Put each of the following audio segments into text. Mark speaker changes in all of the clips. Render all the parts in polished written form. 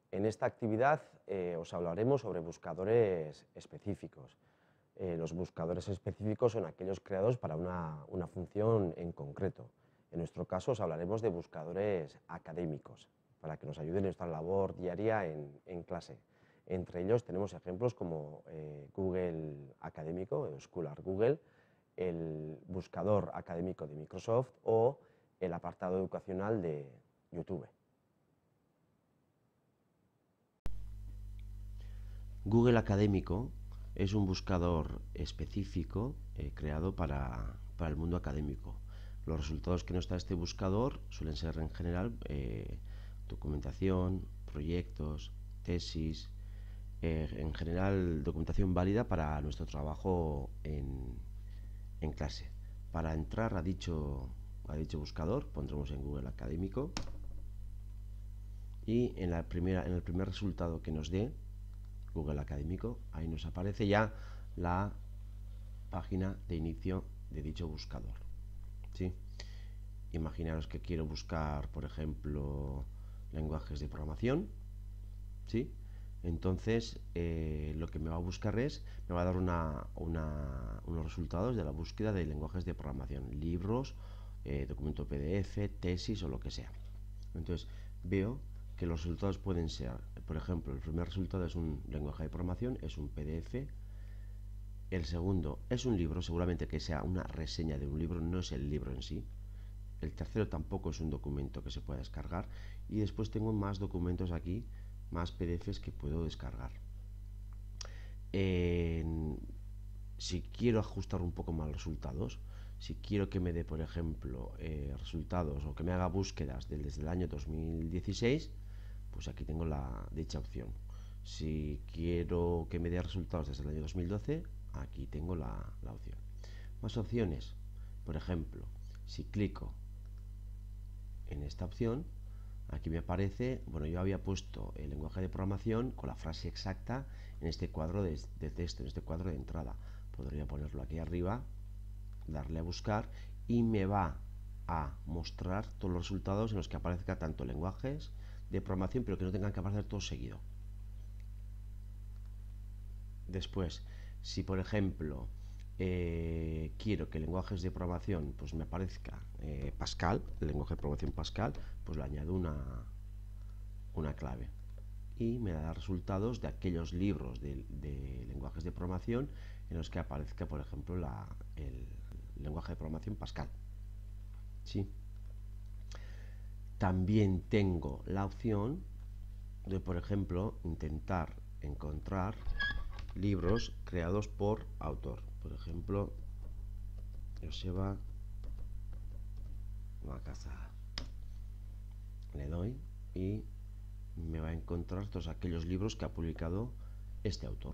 Speaker 1: En esta actividad os hablaremos sobre buscadores específicos. Los buscadores específicos son aquellos creados para una función en concreto. En nuestro caso os hablaremos de buscadores académicos, para que nos ayuden en nuestra labor diaria en clase. Entre ellos tenemos ejemplos como Google Académico, Scholar Google, el buscador académico de Microsoft o el apartado educacional de YouTube.
Speaker 2: Google Académico es un buscador específico creado para el mundo académico. Los resultados que nos da este buscador suelen ser en general documentación, proyectos, tesis, en general documentación válida para nuestro trabajo en clase. Para entrar a dicho buscador pondremos en Google Académico y en el primer resultado que nos dé Google Académico, ahí nos aparece ya la página de inicio de dicho buscador. ¿Sí? Imaginaros que quiero buscar, por ejemplo, lenguajes de programación. ¿Sí? Entonces, lo que me va a buscar me va a dar unos resultados de la búsqueda de lenguajes de programación, libros, documento PDF, tesis o lo que sea. Entonces, veo que los resultados pueden ser, por ejemplo, el primer resultado es un lenguaje de programación, es un PDF. El segundo es un libro, seguramente que sea una reseña de un libro, no es el libro en sí. El tercero tampoco es un documento que se pueda descargar. Y después tengo más documentos aquí, más PDFs que puedo descargar. Si quiero ajustar un poco más los resultados, si quiero que me dé, por ejemplo, resultados o que me haga búsquedas desde el año 2016, pues aquí tengo dicha opción. Si quiero que me dé resultados desde el año 2012, aquí tengo la opción. Más opciones. Por ejemplo, si clico en esta opción, aquí me aparece, bueno, yo había puesto el lenguaje de programación con la frase exacta en este cuadro de texto, en este cuadro de entrada. Podría ponerlo aquí arriba, darle a buscar y me va a mostrar todos los resultados en los que aparezca tanto lenguajes de programación, pero que no tengan que aparecer todo seguido. Después, si por ejemplo quiero que lenguajes de programación pues me aparezca Pascal, el lenguaje de programación Pascal, pues le añado una clave y me da resultados de aquellos libros de lenguajes de programación en los que aparezca, por ejemplo, el lenguaje de programación Pascal. ¿Sí? También tengo la opción de, por ejemplo, intentar encontrar libros creados por autor. Por ejemplo, Joseba Macazá. Le doy y me va a encontrar todos aquellos libros que ha publicado este autor.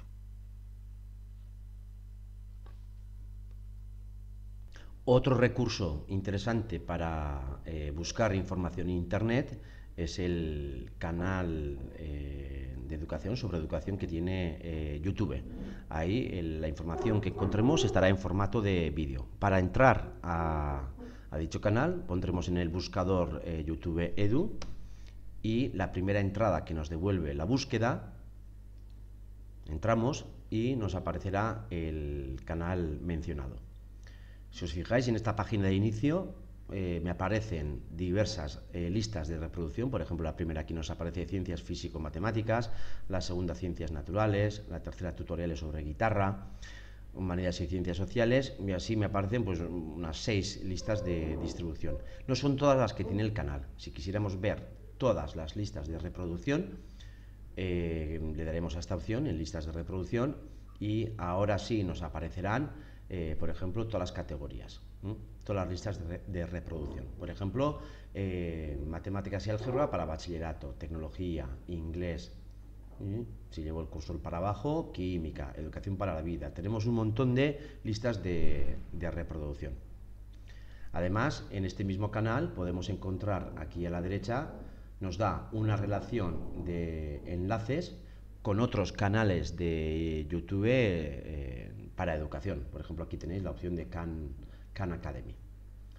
Speaker 2: Otro recurso interesante para buscar información en Internet es el canal de educación, sobre educación, que tiene YouTube. Ahí la información que encontremos estará en formato de vídeo. Para entrar a dicho canal pondremos en el buscador YouTube Edu y la primera entrada que nos devuelve la búsqueda, entramos y nos aparecerá el canal mencionado. Si os fijáis en esta página de inicio me aparecen diversas listas de reproducción. Por ejemplo, la primera aquí nos aparece ciencias físico-matemáticas, la segunda ciencias naturales, la tercera tutoriales sobre guitarra, humanidades y ciencias sociales, y así me aparecen pues unas 6 listas de distribución. No son todas las que tiene el canal. Si quisiéramos ver todas las listas de reproducción, le daremos a esta opción en listas de reproducción y ahora sí nos aparecerán por ejemplo, todas las categorías, todas las listas de reproducción. Por ejemplo, matemáticas y álgebra para bachillerato, tecnología, inglés, si llevo el cursor para abajo, química, educación para la vida. Tenemos un montón de listas de reproducción. Además, en este mismo canal podemos encontrar aquí a la derecha, nos da una relación de enlaces con otros canales de YouTube para educación. Por ejemplo, aquí tenéis la opción de Khan Academy.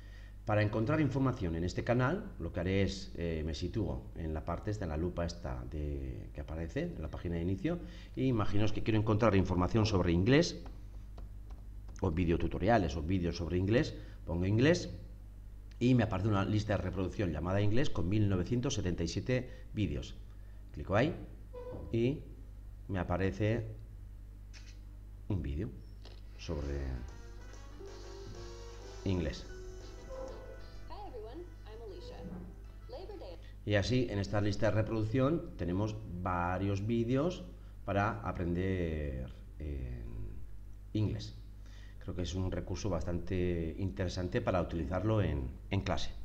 Speaker 2: Para encontrar información en este canal, lo que haré es, me sitúo en la parte esta, en la lupa esta que aparece en la página de inicio, y imaginaos que quiero encontrar información sobre inglés, o videotutoriales o vídeos sobre inglés, pongo inglés, y me aparece una lista de reproducción llamada inglés con 1977 vídeos. Clico ahí y me aparece un vídeo sobre inglés. Y así en esta lista de reproducción tenemos varios vídeos para aprender inglés. Creo que es un recurso bastante interesante para utilizarlo en clase.